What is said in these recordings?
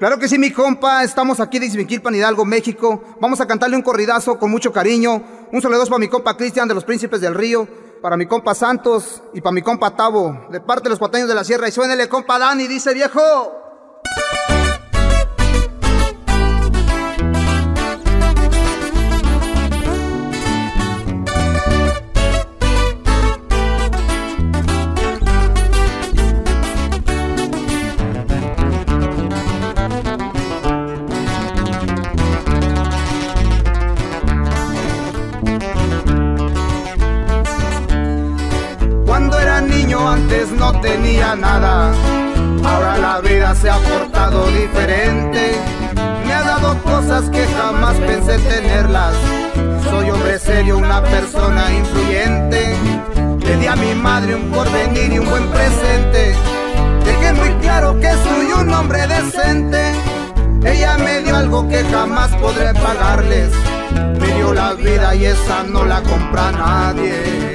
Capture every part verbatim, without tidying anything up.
Claro que sí, mi compa, estamos aquí de Ixmiquilpan, Hidalgo, México. Vamos a cantarle un corridazo con mucho cariño. Un saludo para mi compa Cristian de los Príncipes del Río, para mi compa Santos y para mi compa Tavo, de parte de los Cuateños de la Sierra. Y suénele, compa Dani, dice viejo. Cuando era niño antes no tenía nada, ahora la vida se ha portado diferente. Me ha dado cosas que jamás pensé tenerlas. Soy hombre serio, una persona influyente. Le di a mi madre un porvenir y un buen presente. Dejé muy claro que soy un hombre decente. Ella me dio algo que jamás podré pagarles. Me dio la vida y esa no la compra nadie.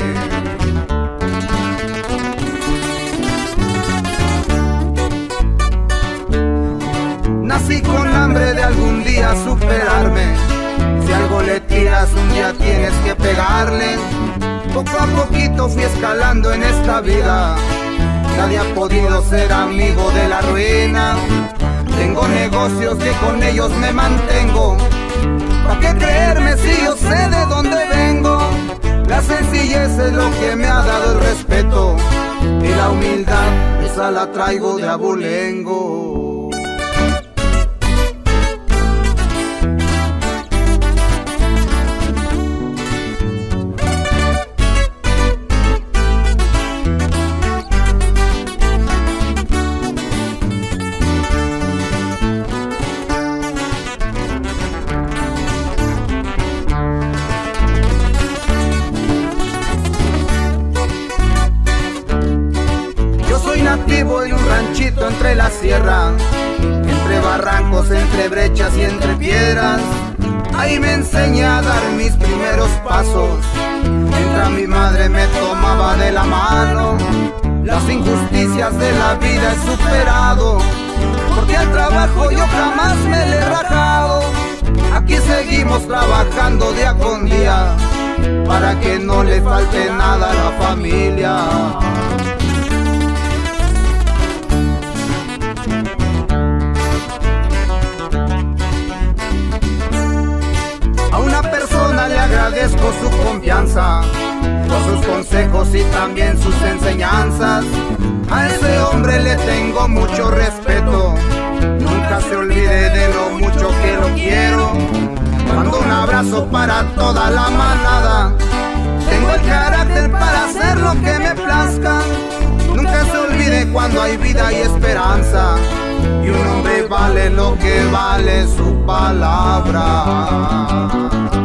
Nací con hambre de algún día superarme. Si algo le tiras un día tienes que pegarle. Poco a poquito fui escalando en esta vida. Nadie ha podido ser amigo de la ruina. Tengo negocios que con ellos me mantengo. ¿Para qué creerme si yo sé de dónde vengo? La sencillez es lo que me ha dado el respeto. Y la humildad, esa la traigo de abolengo. Nativo en un ranchito entre la sierra, entre barrancos, entre brechas y entre piedras. Ahí me enseñé a dar mis primeros pasos. Mientras mi madre me tomaba de la mano, las injusticias de la vida he superado, porque al trabajo yo jamás me le he rajado. Aquí seguimos trabajando día con día, para que no le falte nada a la familia. Le agradezco su confianza, por sus consejos y también sus enseñanzas. A ese hombre le tengo mucho respeto, nunca se olvide de lo mucho que lo quiero. Mando un abrazo para toda la manada, tengo el carácter para hacer lo que me plazca. Nunca se olvide cuando hay vida y esperanza, y un hombre vale lo que vale su palabra.